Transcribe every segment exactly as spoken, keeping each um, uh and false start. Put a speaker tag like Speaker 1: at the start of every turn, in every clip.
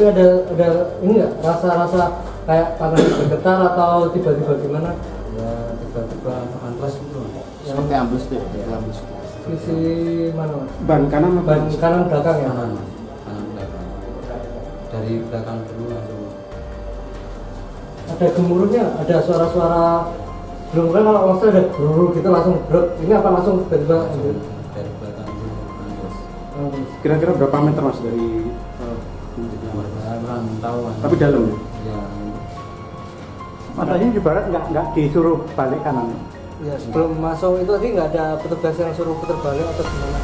Speaker 1: Tapi ada ada ini nggak rasa-rasa kayak tangan bergetar atau tiba-tiba gimana?
Speaker 2: Ya tiba-tiba antras gitu.
Speaker 3: Yang seperti ambles tuh, ya, ambles.
Speaker 1: Sisi mana?
Speaker 4: Ban kanan apa?
Speaker 1: Ban kanan belakang ya?
Speaker 2: Kanan, kanan belakang. Dari belakang dulu langsung.
Speaker 1: Ada gemuruhnya, ada suara-suara. Belum kan kalau langsung ada gemuruh gitu langsung brok. Ini apa langsung tiba-tiba?
Speaker 2: Langsung dari belakang dulu antras.
Speaker 4: Kira-kira berapa meter mas dari? Uh,
Speaker 2: Kurang tahu.
Speaker 4: Tapi dalam ya?
Speaker 2: Ya.
Speaker 5: Matanya ibarat nggak nggak disuruh balik kanan.
Speaker 1: Ya sebelum masuk itu tadi nggak ada petugas yang suruh putar balik atau gimana?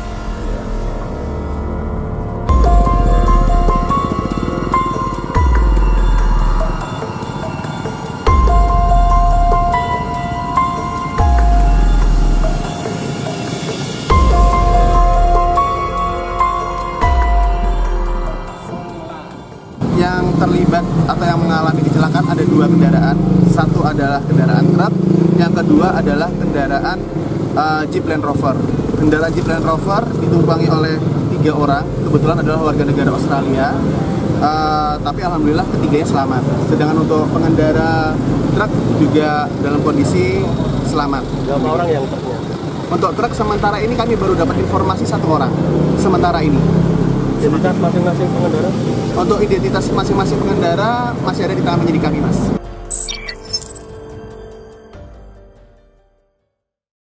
Speaker 3: Yang terlibat atau yang mengalami kecelakaan ada dua kendaraan. Satu adalah kendaraan truk, yang kedua adalah kendaraan uh, Jeep Land Rover. Kendaraan Jeep Land Rover ditumpangi oleh tiga orang, kebetulan adalah warga negara Australia. Uh, tapi alhamdulillah ketiganya selamat. Sedangkan untuk pengendara truk juga dalam kondisi selamat.
Speaker 5: Berapa orang yang truknya?
Speaker 3: Untuk truk sementara ini kami baru dapat informasi satu orang. Sementara ini.
Speaker 5: Identitas masing-masing pengendara?
Speaker 3: Untuk identitas masing-masing pengendara masih ada di tangan penyidik kami, Mas.